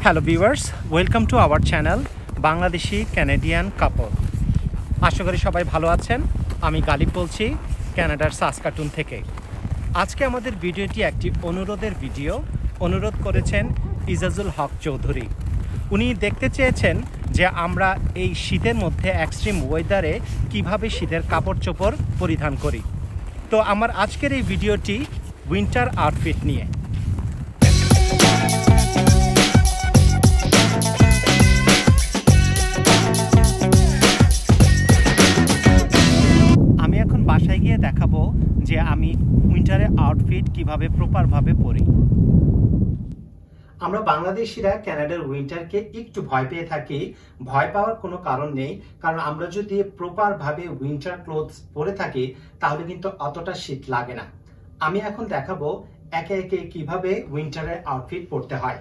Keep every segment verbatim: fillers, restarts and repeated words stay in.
Hello viewers, welcome to our channel Bangladeshi Canadian couple. আশা করি সবাই ভালো আছেন। আমি গালিব বলছি কানাডার সাসকাটুন থেকে। আজকে আমাদের ভিডিওটি একটি অনুরোধের ভিডিও। অনুরোধ করেছেন ইজাজুল হক চৌধুরী। উনি দেখতে চেয়েছেন যে আমরা এই শীতের মধ্যে এক্সট্রিম ওয়েদারে কিভাবে শীতের কাপড় চোপড় পরিধান করি। তো আমার আজকের এই ভিডিওটি উইন্টার আউটফিট নিয়ে। আমি এখন বাসায় গিয়ে দেখাবো যে আমি উইন্টারের আউটফিট কিভাবে প্রপারভাবে পরি। আমরা বাংলাদেশিরা কানাডার উইন্টারকে একটু ভয় পেয়ে থাকি। ভয় পাওয়ার কোনো কারণ নেই, কারণ আমরা যদি প্রপারভাবে উইন্টার ক্লোথস পরে থাকি তাহলে কিন্তু অতটা শীত লাগে না। আমি এখন দেখাবো একে একে কিভাবে উইন্টারের আউটফিট পরতে হয়।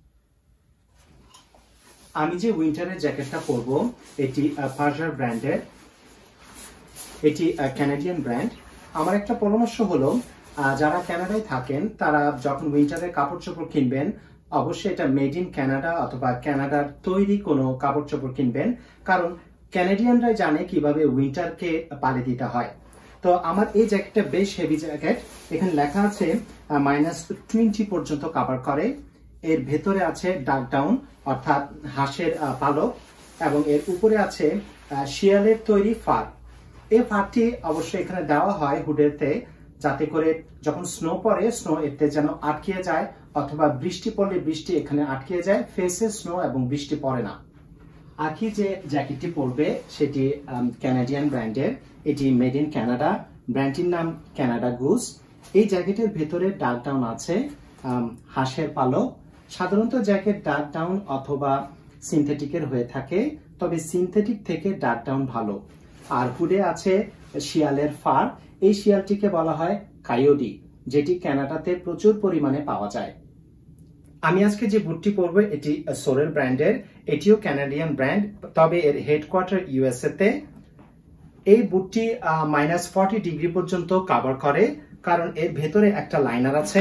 আমি যে উইন্টারের জ্যাকেটটা পরবো এটি পার্জার ব্র্যান্ডের, এটি ক্যানাডিয়ান ব্র্যান্ড। আমার একটা পরামর্শ হলো, যারা কানাডায় থাকেন তারা যখন উইন্টারের কাপড় চোপড় কিনবেন অবশ্যই এটা মেড ইন কানাডা অথবা কানাডার তৈরি কোনো কাপড় চোপড় কিনবেন, কারণ ক্যানাডিয়ানরাই জানে কিভাবে উইন্টারকে পালে দিতে হয়। তো আমার এই জ্যাকেটটা বেশ হেভি জ্যাকেট। এখানে লেখা আছে মাইনাস টোয়েন্টি পর্যন্ত কভার করে। এর ভেতরে আছে ডার্ক ডাউন অর্থাৎ হাঁসের পালক, এবং এর উপরে আছে শিয়ালের তৈরি ফার। এই ফারটি অবশ্যই এখানে দেওয়া হয় হুডেতে, যাতে করে যখন স্নো পড়ে স্নো এতে যেন আটকে যায়, অথবা বৃষ্টি পড়লে বৃষ্টি এখানে আটকে যায়, ফেসে স্নো এবং বৃষ্টি পড়ে না। আখি যে জ্যাকেটটি পরবে সেটি ক্যানাডিয়ান ব্র্যান্ডের, এটি মেড ইন কানাডা, ব্র্যান্ডটির নাম কানাডা গুজ। এই জ্যাকেটের ভেতরে ডার্ক ডাউন আছে হাঁসের পালক। সাধারণত জ্যাকেট ডার্ক ডাউন অথবা সিনথেটিকের হয়ে থাকে, তবে সিনথেটিক থেকে ডার্ক ডাউন ভালো। আর হুডে আছে শিয়ালের ফার। এই শিয়ালটিকে বলা হয় কায়োডি, যেটি কানাডাতে প্রচুর পরিমাণে পাওয়া যায়। আমি আজকে যে বুটটি পরবো এটি সোরেল ব্র্যান্ডের, এটিও ক্যানাডিয়ান ব্র্যান্ড, তবে এর হেডকোয়ার্টার ইউএসএ তে। এই বুটটি মাইনাস ফর্টি ডিগ্রি পর্যন্ত কভার করে, কারণ এর ভেতরে একটা লাইনার আছে।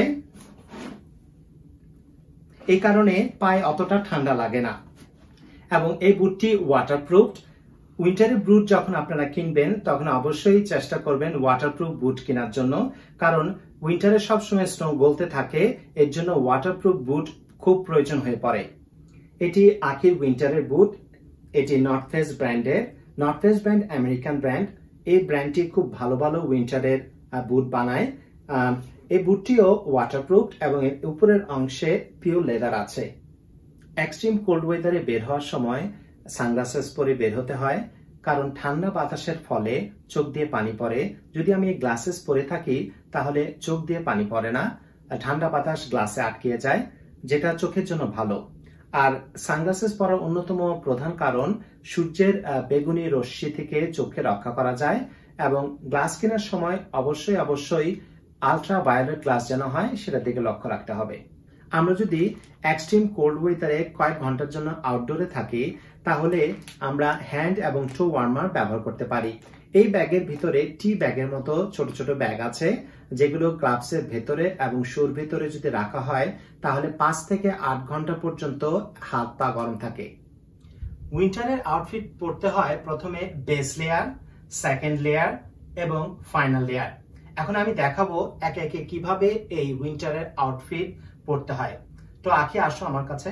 এই কারণে পায়ে অতটা ঠান্ডা লাগে না, এবং এই বুটটি ওয়াটারপ্রুফ। উইন্টারের বুট যখন আপনারা কিনবেন তখন অবশ্যই চেষ্টা করবেন ওয়াটারপ্রুফ বুট কেনার জন্য, কারণ উইন্টারে সবসময় স্নো গলতে থাকে, এর জন্য ওয়াটারপ্রুফ বুট খুব প্রয়োজন হয়ে পড়ে। এটি আখির উইন্টারের বুট, এটি নর্থ ফেস ব্র্যান্ডের। North Face brand American brand. এই ব্র্যান্ডটি খুব ভালো ভালো উইন্টারের বুট বানায়। এই বুটটিও ওয়াটারপ্রুফ এবং এর উপরের অংশে পিওর লেদার আছে। এক্সট্রিম কোল্ড ওয়েদারে বের হওয়ার সময় সানগ্লাসেস পরে বের হতে হয়, কারণ ঠান্ডা বাতাসের ফলে চোখ দিয়ে পানি পড়ে। যদি আমি এই গ্লাসেস পরে থাকি তাহলে চোখ দিয়ে পানি পড়ে না, ঠান্ডা বাতাস গ্লাসে আটকে যায়, যেটা চোখের জন্য ভালো। আর সানগ্লাসেস পরার অন্যতম প্রধান কারণ সূর্যের বেগুনি রশ্মি থেকে চোখকে রক্ষা করা যায়, এবং গ্লাস কেনার সময় অবশ্যই অবশ্যই আলট্রা ভায়োলেট গ্লাস যেন হয় সেটার দিকে লক্ষ্য রাখতে হবে। আমরা যদি এক্সট্রিম কোল্ড ওয়েদারে কয়েক ঘন্টার জন্য আউটডোরে থাকি তাহলে আমরা হ্যান্ড এবং টো ওয়ার্মার ব্যবহার করতে পারি। এই ব্যাগের ভিতরে টি ব্যাগের মতো ছোট ছোট ব্যাগ আছে, যেগুলো গ্লাভসের ভেতরে এবং শুর ভেতরে যদি রাখা হয় তাহলে পাঁচ থেকে আট ঘন্টা পর্যন্ত হাত পা গরম থাকে। উইন্টারের আউটফিট পরতে হয় প্রথমে বেস লেয়ার, সেকেন্ড লেয়ার এবং ফাইনাল লেয়ার। এখন আমি দেখাবো একে একে কিভাবে এই উইন্টারের আউটফিট পরতে হয়। তো আখি আসো আমার কাছে।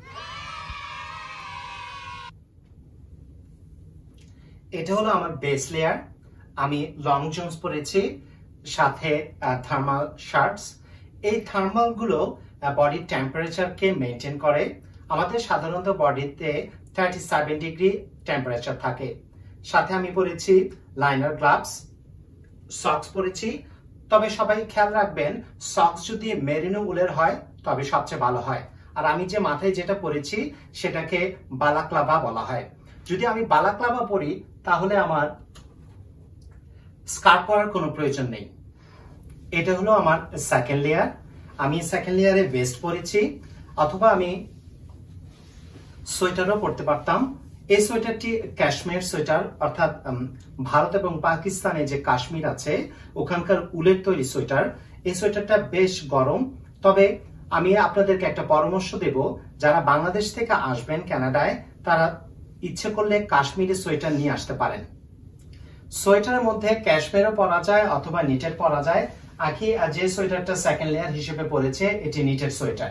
এটা হলো আমার বেস লেয়ার। আমি লং জন্স পরেছি, সাথে থার্মাল শার্টস। এই থার্মাল গুলো বডির টেম্পারেচারকে মেনটেন করে। আমাদের সাধারণত বডিতে থার্টি সেভেন ডিগ্রি টেম্পারেচার থাকে। সাথে আমি পরেছি লাইনার গ্লাভস, সক্স পরেছি। তবে সবাই খেয়াল রাখবেন, সক্স যদি মেরিনো উলের হয় তবে সবচেয়ে ভালো হয়। আর আমি যে মাথায় যেটা পরেছি সেটাকে বালাক্লাভা বলা হয়। যদি আমি বালাক্লাভা পরি তাহলে আমার স্কার্ট পরার কোনো প্রয়োজন নেই। এটা হলো আমার সেকেন্ড লেয়ার। আমি সেকেন্ড লেয়ারে ভেস্ট পরেছি, অথবা আমি সোয়েটারও পরতে পারতাম। এই সোয়েটারটি কাশ্মীর সোয়েটার, অর্থাৎ ভারত এবং পাকিস্তানে যে কাশ্মীর আছে ওখানকার উলের তৈরি সোয়েটার। এই সোয়েটারটা বেশ গরম, তবে আমি আপনাদেরকে একটা পরামর্শ দেব, যারা বাংলাদেশ থেকে আসবেন কানাডায় তারা ইচ্ছে করলে কাশ্মীরি সোয়েটার নিয়ে আসতে পারেন। সোয়েটারের মধ্যে ক্যাশমেরও পরা যায় অথবা নিটের পরা যায়। আখি যে সোয়েটারটা সেকেন্ড লেয়ার হিসেবে পরেছে এটি নিটের সোয়েটার।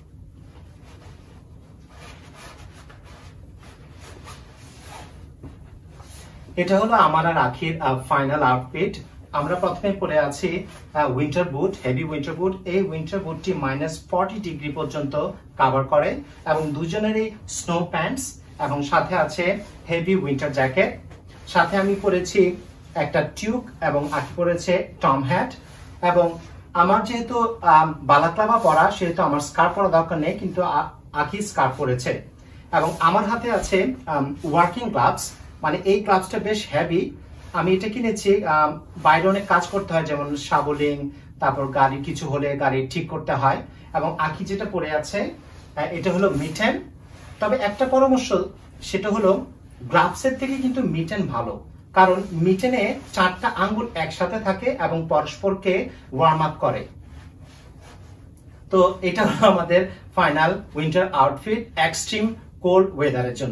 এটা হলো আমার আর আখির ফাইনাল আউটফিট। আমরা প্রথমে পরে আছি winter boot, heavy winter boot. এই উইন্টার বুটটি মাইনাস ফর্টি ডিগ্রি পর্যন্ত কভার করে এবং দুজনেরই স্নো প্যান্টস এবং সাথে আছে হেভি উইন্টার জ্যাকেট। সাথে আমি পরেছি একটা টিউক এবং আখি পরেছে টম হ্যাট। এবং আমার যেহেতু বালাক্লাভা পরা সেহেতু আমার স্কার্ফ পরা দরকার নেই, কিন্তু আখি স্কার্ফ পরেছে। এবং আমার হাতে আছে ওয়ার্কিং গ্লাভস, মানে এই গ্লাভসটা বেশ হেভি। আমি এটা কিনেছি, বাইরে অনেক কাজ করতে হয়, যেমন শাবলিং, তারপর গাড়ি কিছু হলে গাড়ি ঠিক করতে হয়। এবং আখি যেটা পরে আছে এটা হলো মিটেন। তবে একটা পরামর্শ, সেটা হলো গ্লাভসের থেকে কিন্তু মিটেন ভালো, কারণ মিটেনে চারটা আঙ্গুল একসাথে থাকে এবং পরস্পরকে ওয়ার্ম আপ করে। তো এটা হলো আমাদের final winter outfit extreme cold ওয়েদারের জন্য।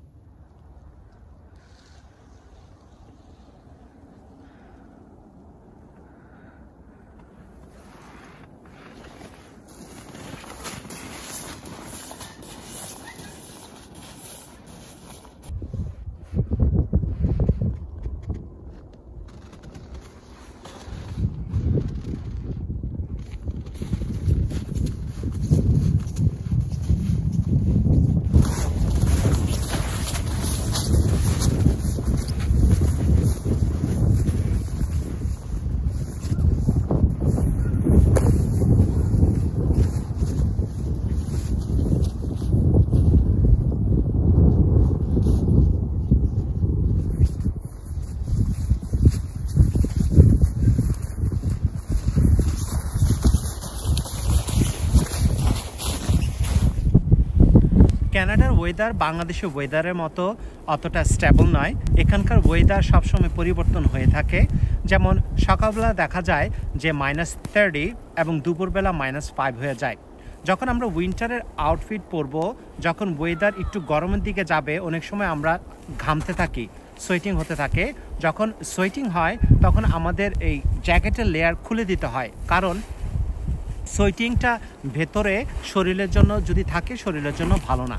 কানাডার ওয়েদার বাংলাদেশের ওয়েদারের মতো অতটা স্টেবল নয়। এখানকার ওয়েদার সবসময় পরিবর্তন হয়ে থাকে। যেমন সকালবেলা দেখা যায় যে মাইনাস থার্টি এবং দুপুরবেলা মাইনাস ফাইভ হয়ে যায়। যখন আমরা উইন্টারের আউটফিট পরবো, যখন ওয়েদার একটু গরমের দিকে যাবে, অনেক সময় আমরা ঘামতে থাকি, সোয়েটিং হতে থাকে। যখন সোয়েটিং হয় তখন আমাদের এই জ্যাকেটের লেয়ার খুলে দিতে হয়, কারণ সোয়েটিংটা ভেতরে শরীরের জন্য যদি থাকে শরীরের জন্য ভালো না।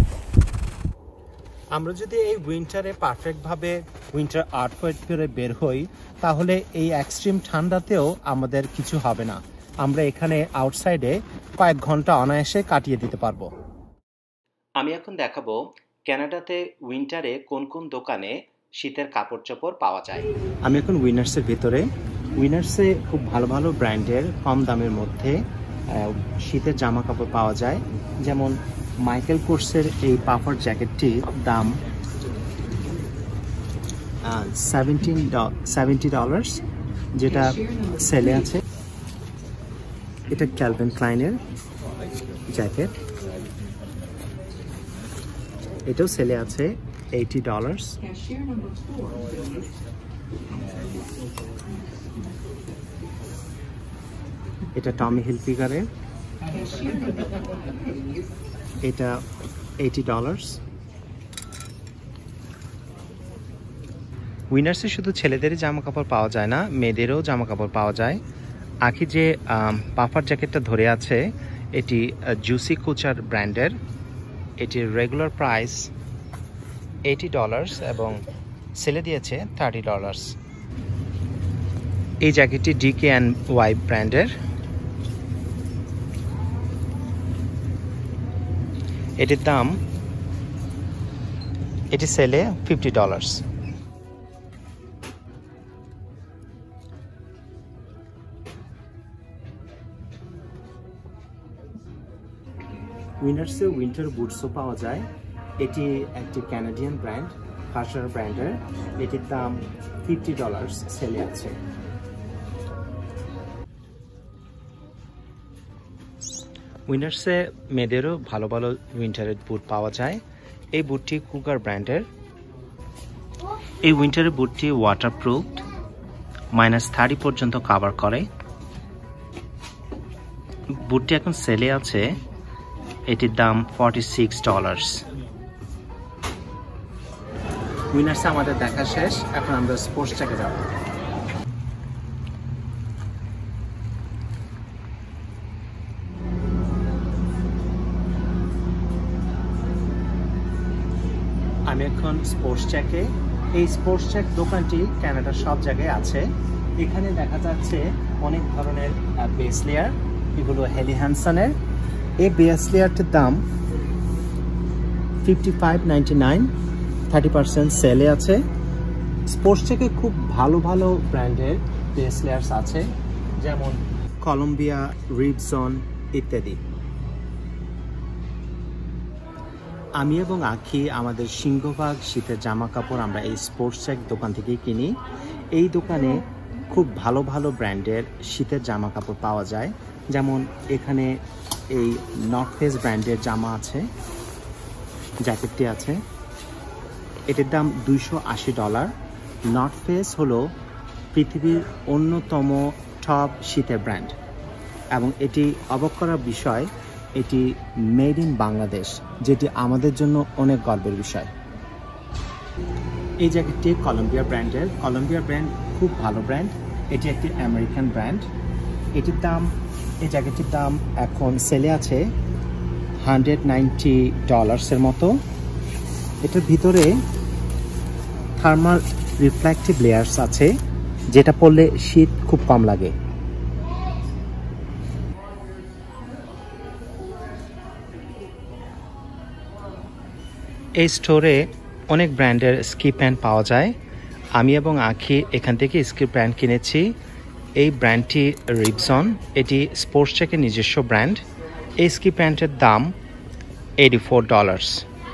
আমরা যদি এই উইন্টারে পারফেক্টভাবে উইন্টার আউটফিট পরে বের হই তাহলে এই এক্সট্রিম ঠান্ডাতেও আমাদের কিছু হবে না। আমরা এখানে আউটসাইডে কয়েক ঘন্টা অনায়াসে কাটিয়ে দিতে পারবো। আমি এখন দেখাবো কানাডাতে উইন্টারে কোন কোন দোকানে শীতের কাপড় চোপড় পাওয়া যায়। আমি এখন উইনার্সের ভিতরে। উইনার্সে খুব ভালো ভালো ব্র্যান্ডের কম দামের মধ্যে শীতের জামা কাপড় পাওয়া যায়। যেমন মাইকেল কোর্সের এই পাফার জ্যাকেটটির দাম সেভেন্টিন সেভেন্টি ডলার্স, যেটা সেলে আছে। এটা ক্যালভিন ক্লাইনের জ্যাকেট, এটাও সেলে আছে এইটি ডলার্স। এটা টমি হিলফিগারের, এটা এইটি ডলার্স। উইনার্সে শুধু ছেলেদেরই জামা কাপড় পাওয়া যায় না, মেয়েদেরও জামা কাপড় পাওয়া যায়। আখি যে পাফার জ্যাকেটটা ধরে আছে এটি জুসি কুচার ব্র্যান্ডের। এটির রেগুলার প্রাইস এইটি ডলার্স এবং সেলে দিয়েছে থার্টি ডলার্স। এই জ্যাকেটটি ডিকে অ্যান্ড ওয়াই ব্র্যান্ডের। এটির দাম, এটি সেলে ফিফটি ডলার্স। উইনার্সে উইন্টার বুটসও পাওয়া যায়। এটি একটি ক্যানাডিয়ান ব্র্যান্ড, কাশার ব্র্যান্ডের। এটির দাম ফিফটি ডলার্স সেলে আছে। উইনার্সে মেয়েদেরও ভালো ভালো উইন্টারের বুট পাওয়া যায়। এই বুটটি কুগার ব্র্যান্ডের। এই উইন্টারের বুটটি ওয়াটারপ্রুফ, মাইনাস থার্টি পর্যন্ত কভার করে। বুটটি এখন সেলে আছে, এটির দাম ফর্টি সিক্স ডলার্স। উইনার্স আমাদের দেখা শেষ, এখন আমরা স্পোর্টস চেকে যাব। আমি এখন স্পোর্টস চেকে। এই স্পোর্টস চেক দোকানটি কানাডার সব জায়গায় আছে। এখানে দেখা যাচ্ছে অনেক ধরনের বেস লেয়ার, এগুলো হেলি হ্যানসনের। এই বেস লেয়ারটির দাম fifty five ninety nine, thirty percent সেলে আছে। স্পোর্টস চেকে খুব ভালো ভালো ব্র্যান্ডের বেস লেয়ার্স আছে, যেমন কলম্বিয়া, রিবজন ইত্যাদি। আমি এবং আখি আমাদের সিংহভাগ শীতের জামা কাপড় আমরা এই স্পোর্টস চেক দোকান থেকেই কিনি। এই দোকানে খুব ভালো ভালো ব্র্যান্ডের শীতের জামা কাপড় পাওয়া যায়, যেমন এখানে এই নর্থ ফেস ব্র্যান্ডের জামা আছে, জ্যাকেটটি আছে, এটির দাম দুইশো আশি ডলার। নর্থ ফেস হলো পৃথিবীর অন্যতম টপ শীতের ব্র্যান্ড এবং এটি অবাক করার বিষয়, এটি মেড ইন বাংলাদেশ, যেটি আমাদের জন্য অনেক গর্বের বিষয়। এই জ্যাকেটটি কলম্বিয়া ব্র্যান্ডের। কলম্বিয়া ব্র্যান্ড খুব ভালো ব্র্যান্ড, এটি একটি আমেরিকান ব্র্যান্ড। এটির দাম, এই জ্যাকেটটির দাম এখন সেলে আছে হান্ড্রেড নাইনটি ডলার্সের মতো। এটার ভিতরে থার্মাল রিফ্লেক্টিভ লেয়ার্স আছে, যেটা পরলে শীত খুব কম লাগে। এই স্টোরে অনেক ব্র্যান্ডের স্কি প্যান্ট পাওয়া যায়। আমি এবং আখি এখান থেকে স্কি প্যান্ট কিনেছি। এই ব্র্যান্ডটি রিবজন, এটি স্পোর্টস চেকের নিজস্ব ব্র্যান্ড। এই স্কি প্যান্টের দাম এইটি ফোর ডলার্স।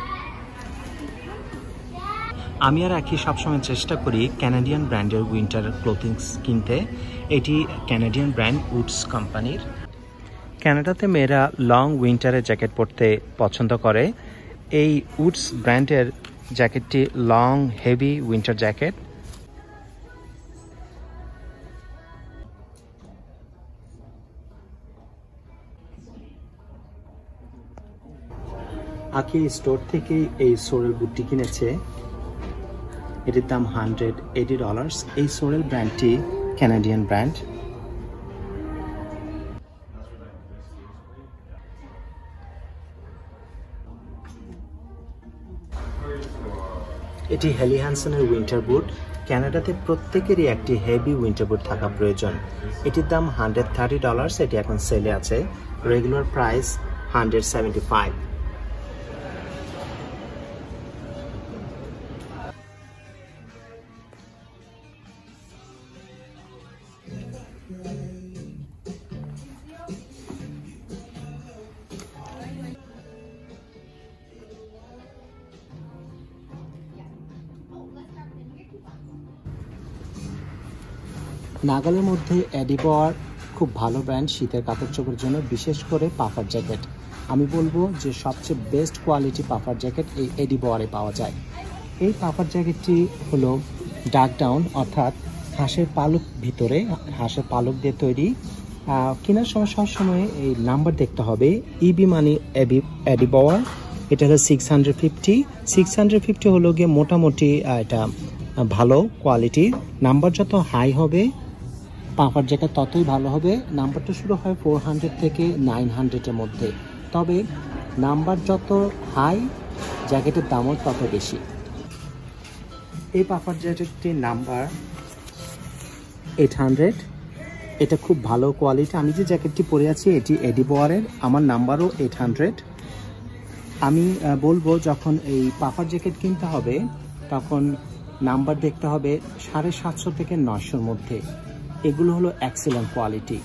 আমি আর আখি সবসময় চেষ্টা করি ক্যানাডিয়ান ব্র্যান্ডের উইন্টার ক্লোথিংস কিনতে। এটি ক্যানাডিয়ান ব্র্যান্ড উডস কোম্পানির। কানাডাতে মেয়েরা লং উইন্টারের জ্যাকেট পরতে পছন্দ করে। এই উডস ব্র্যান্ডের জ্যাকেটটি long heavy winter jacket. Akhi store থেকে এই সোরেল বুটটি কিনেছে, এটির দাম হান্ড্রেড এইটি ডলার্স। এই সোরেল ব্র্যান্ডটি ক্যানাডিয়ান ব্র্যান্ড। এটি হেলি হ্যানসনের উইন্টার বুট। কানাডাতে প্রত্যেকেরই একটি হেভি উইন্টার বুট থাকা প্রয়োজন। এটির দাম হান্ড্রেড থার্টি ডলার্স, এটি এখন সেলে আছে। Regular price hundred seventy five. নাগালের মধ্যে এডিবর খুব ভালো ব্র্যান্ড শীতের কাপড় চোপড়ের জন্য, বিশেষ করে পাফার জ্যাকেট। আমি বলবো যে সবচেয়ে বেস্ট কোয়ালিটি পাফার জ্যাকেট এই এডিবরে পাওয়া যায়। এই পাফার জ্যাকেটটি হলো ডাক ডাউন, অর্থাৎ হাঁসের পালক ভিতরে, হাঁসের পালক দিয়ে তৈরি। কেনার সময় সবসময় এই নাম্বার দেখতে হবে, ইবি মানে এবি এডিবর। এটা হলো six hundred fifty six hundred fifty হলো গিয়ে মোটামুটি এটা ভালো কোয়ালিটির। নাম্বার যত হাই হবে পাফার জ্যাকেট ততই ভালো হবে। নাম্বারটা শুরু হয় ফোর হান্ড্রেড থেকে নাইন হান্ড্রেডের মধ্যে, তবে নাম্বার যত হাই জ্যাকেটের দামও তত বেশি। এই পাফার জ্যাকেটটির নাম্বার এইট হান্ড্রেড, এটা খুব ভালো কোয়ালিটি। আমি যে জ্যাকেটটি পরে আছি এটি এডিবরের, আমার নাম্বারও এইট হান্ড্রেড। আমি বলবো যখন এই পাফার জ্যাকেট কিনতে হবে তখন নাম্বার দেখতে হবে সাড়ে সাতশো থেকে নয়শোর মধ্যে। এগুলো হলো এক্সেলেন্ট কোয়ালিটি।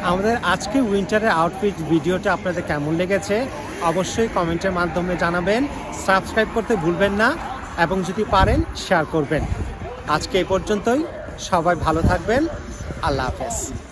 আমাদের আজকে উইন্টারের আউটফিট ভিডিওটা আপনাদের কেমন লেগেছে অবশ্যই কমেন্টের মাধ্যমে জানাবেন। সাবস্ক্রাইব করতে ভুলবেন না এবং যদি পারেন শেয়ার করবেন। আজকে এই পর্যন্তই, সবাই ভালো থাকবেন। আল্লাহ হাফেজ।